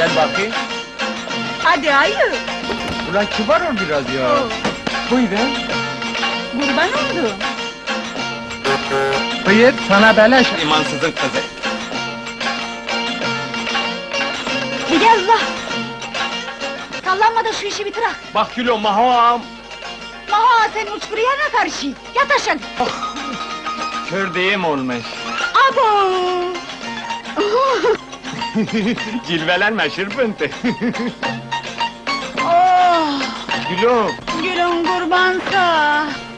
Gel bakayım. Hadi ayı! Ulan kibar ol biraz ya. Oo, Buyur be. kurban oldum! Buyur, sana beleş. İmansızın kızı. Hadi Allah! Sallanma da şu işi bitir ha! Bak Gülo, maham. Maha sen uçkuruyana karşı! Yat aşağı! Kör diyeyim olmuş. Abo! Cilvelenme şırpıntı. Oh! Gülo, Gülün kurbansa!